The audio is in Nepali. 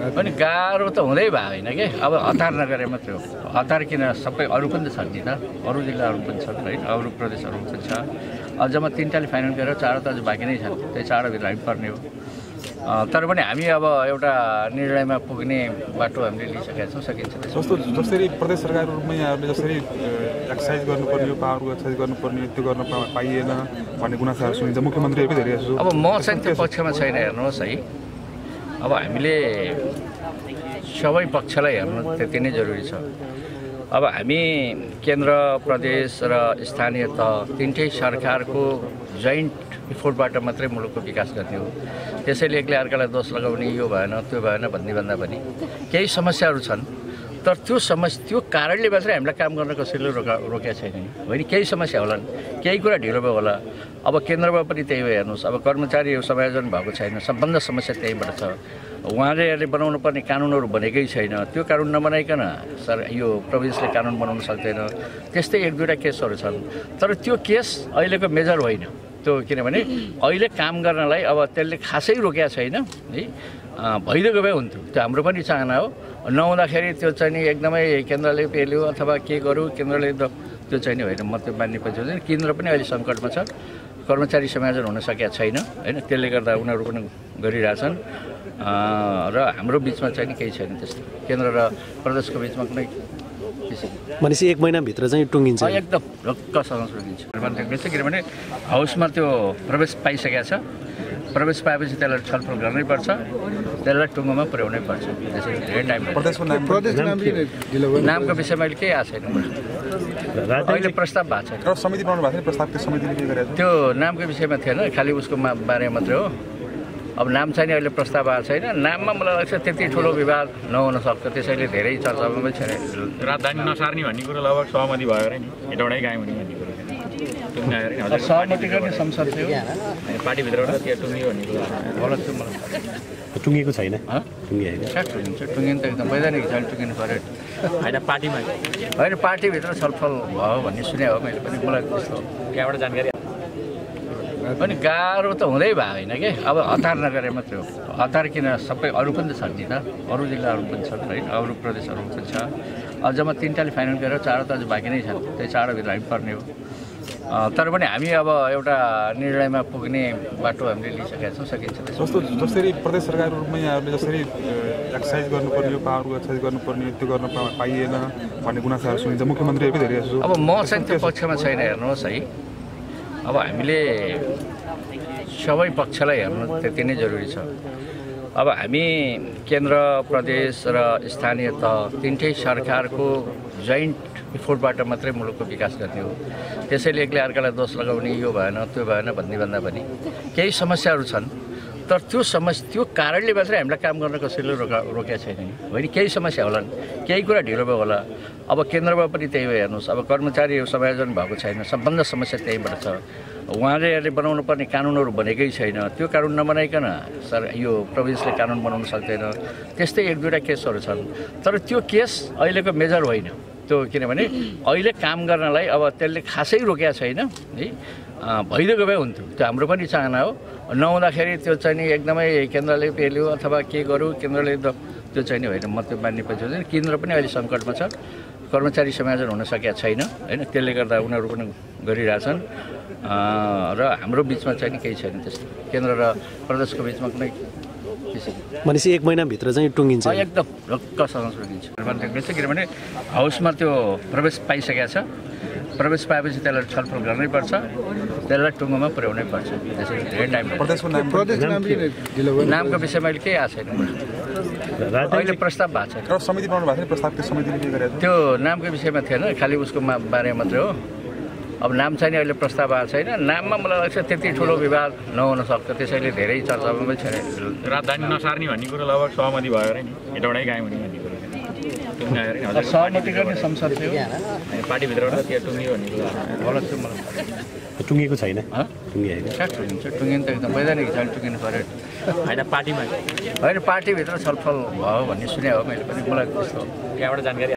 अनि गाह्रो त हुँदै भयो होइन कि अब हतार नगरे मात्रै हो। हतार किन सबै अरू पनि त छन् नि त, अरू जिल्लाहरू पनि छन् होइन, अरू प्रदेशहरू पनि छ। अब जम्मा 3टाले फाइनल गरेर 4 त अझ बाँकी नै छन्, त्यही 4भित्र हामी पर्ने हो। तर पनि हामी अब एउटा निर्णयमा पुग्ने बाटो हामीले लिइसकेका छौँ, सकिन्छ। जसरी प्रदेश सरकारको रूपमा यहाँहरूले जसरी एक्सर्साइज गर्नुपर्ने, पावरको एक्सर्साइज गर्नुपर्ने, त्यो गर्न पाइएन भन्ने गुनासाहरू सुनिन्छ, मुख्यमन्त्रीहरूकै धेरै जसो। अब म चाहिँ त्यो पक्षमा छैन, हेर्नुहोस् है। अब हामीले सबै पक्षलाई हेर्नु त्यति नै जरुरी छ। अब हामी केन्द्र, प्रदेश र स्थानीय तह 3टै सरकारको जोइन्ट इफोर्टबाट मात्रै मुलुकको विकास गर्ने हो। त्यसैले एक्लै अर्कालाई दोष लगाउने, यो भएन त्यो भएन भन्दा पनि केही समस्याहरू छन्। तर त्यो कारणले मात्रै हामीलाई काम गर्न कसैले रोकेका छैन होइन। केही समस्या होलान्, केही कुरा ढिलो भयो होला। अब केन्द्रमा पनि त्यही हो, हेर्नुहोस्। अब कर्मचारी समायोजन भएको छैन, सबभन्दा समस्या त्यहीबाट छ। उहाँले बनाउनु पर्ने कानुनहरू बनेकै छैन, त्यो कानुन नबनाइकन यो प्रोभिन्सले कानुन बनाउन सक्दैन। त्यस्तै 1-2टा केसहरू छन्, तर त्यो केस अहिलेको मेजर होइन त्यो, किनभने अहिले काम गर्नलाई अब त्यसले खासै रोकेका छैन है। भइदिएको भए हुन्थ्यो, त्यो हाम्रो पनि चाहना हो। नहुँदाखेरि त्यो चाहिँ नि एकदमै केन्द्रले पेल्यो अथवा के गर्यो, केन्द्रले त्यो चाहिँ नि होइन, म त्यो मान्ने पछि हुँदैन। केन्द्र पनि अहिले सङ्कटमा छ, कर्मचारी समायोजन हुन सकेका छैन होइन, त्यसले गर्दा उनीहरू पनि गरिरहेछन्। र हाम्रो बिचमा चाहिँ नि केही छैन त्यस्तो, केन्द्र र प्रदेशको बिचमा कुनै भनेपछि 1 महिनाभित्र चाहिँ टुङ्गिन्छ, एकदम ढक्कसँग टुङ्गिन्छ। किनभने हाउसमा त्यो प्रवेश पाइसकेको छ, प्रवेश पाएपछि त्यसलाई छलफल गर्नै पर्छ, त्यसलाई टुङ्गोमा पुर्याउनै पर्छ। त्यसरी धेरै टाइम नामको विषयमा अहिले केही आएको छैन, अहिले प्रस्ताव भएको छैन। समिति बनाउनु भएको थियो, प्रस्ताव त्यो समितिले के गरेको त्यो नामको विषयमा थिएन, खालि उसको बारेमा मात्रै हो। अब नाम चाहिँ अहिले प्रस्ताव आएको छैन। नाममा मलाई लाग्छ त्यति ठुलो विवाद नहुन सक्छ, त्यसैले धेरै चर्चामा पनि छैन। राजधानी नसार्ने भन्ने कुरो लगभग सहमति भयो अरे नि, हेटौँडै कायम हुने भन्ने कुरो सहमति गर्ने संसद थियो, पार्टीभित्रबाट त्यो टुङ्गियो भन्ने कुरो गलत थियो मलाई। टुङ्गिएको छैन, टुङ्गिनु त एकदम वैधानिक हिसाबले टुङ्गिनु पऱ्यो होइन। पार्टीमा होइन, पार्टीभित्र छलफल भयो भन्ने सुने हो मैले पनि, मलाई त्यस्तो त्यहाँबाट जानकारी पनि गाह्रो त हुँदै भयो होइन कि। अब हतार नगरे मात्रै हो। हतार किन सबै अरू पनि त छन् नि त, अरू जिल्लाहरू पनि छन् होइन, अरू प्रदेशहरू पनि छ। अब जम्मा 3टाले फाइनल गरेर 4 त अझ बाँकी नै छन्, त्यही 4भित्र हामी पर्ने हो। तर पनि हामी अब एउटा निर्णयमा पुग्ने बाटो हामीले लिइसकेका छौँ, सकिन्छ। जसरी प्रदेश सरकारको रूपमा यहाँहरूले जसरी एक्सर्साइज गर्नुपर्ने, पावरको एक्सर्साइज गर्नुपर्ने, त्यो गर्न पाइएन भन्ने गुनासाहरू सुनिन्छ, मुख्यमन्त्रीहरूकै धेरै जसो। अब म चाहिँ त्यो पक्षमा छैन, हेर्नुहोस् है। अब हामीले सबै पक्षलाई हेर्नु त्यति नै जरुरी छ। अब हामी केन्द्र, प्रदेश र स्थानीय तह 3टै सरकारको जोइन्ट इफोर्टबाट मात्रै मुलुकको विकास गर्ने हो। त्यसैले एक्लै अर्कालाई दोष लगाउने, यो भएन त्यो भएन भन्दा पनि केही समस्याहरू छन्। तर त्यो कारणले मात्रै हामीलाई काम गर्न कसैले रोकेका छैन होइन। केही समस्या होलान्, केही कुरा ढिलो भयो होला। अब केन्द्रमा पनि त्यही हो, हेर्नुहोस्। अब कर्मचारी समायोजन भएको छैन, सबभन्दा समस्या त्यहीबाट छ। उहाँले बनाउनु पर्ने कानुनहरू बनेकै छैन, त्यो कानुन नबनाइकन यो प्रोभिन्सले कानुन बनाउन सक्दैन। त्यस्तै 1-2टा केसहरू छन्, तर त्यो केस अहिलेको मेजर होइन त्यो, किनभने अहिले काम गर्नलाई अब त्यसले खासै रोकेका छैन है। भइदिएको भए हुन्थ्यो, त्यो हाम्रो पनि चाहना हो। नहुँदाखेरि त्यो चाहिँ नि एकदमै केन्द्रले पेल्यो अथवा के गर्यो, केन्द्रले त्यो चाहिँ नि होइन, म त्यो मान्ने पछि हुँदैन। केन्द्र पनि अहिले सङ्कटमा छ, कर्मचारी समायोजन हुन सकेका छैन होइन, त्यसले गर्दा उनीहरू पनि गरिरहेछन्। र हाम्रो बिचमा चाहिँ नि केही छैन त्यस्तो, केन्द्र र प्रदेशको बिचमा कुनै भनेपछि 1 महिनाभित्र चाहिँ टुङ्गिन्छ, एकदम ढक्कसँग टुङ्गिन्छ। किनभने हाउसमा त्यो प्रवेश पाइसकेको छ, प्रवेश पाएपछि त्यसलाई छलफल गर्नै पर्छ, त्यसलाई टुङ्गोमा पुर्याउनै पर्छ। त्यसरी धेरै टाइम नामको विषयमा अहिले केही आएको छैन, अहिले प्रस्ताव भएको छैन। समिति बनाउनु भएको थियो, प्रस्ताव त्यो समितिले के गरेको त्यो नामको विषयमा थिएन, खालि उसको बारेमा मात्रै हो। अब नाम चाहिँ अहिले प्रस्ताव आएको छैन। नाममा मलाई लाग्छ त्यति ठुलो विवाद नहुन सक्छ, त्यसैले धेरै चर्चामा पनि छैन। राजधानी नसार्ने भन्ने कुरो लगभग सहमति भयो अरे नि, हेटौँडै कायम हुने भन्ने कुरो सहमति गर्ने संसद थियो, पार्टीभित्रबाट त्यो टुङ्गियो भन्ने कुरो गलत थियो मलाई। टुङ्गिएको छैन, टुङ्गिनु त एकदम वैधानिक हिसाबले टुङ्गिनु पऱ्यो होइन। पार्टीमा होइन, पार्टीभित्र छलफल भयो भन्ने सुने हो मैले पनि, मलाई त्यस्तो त्यहाँबाट जानकारी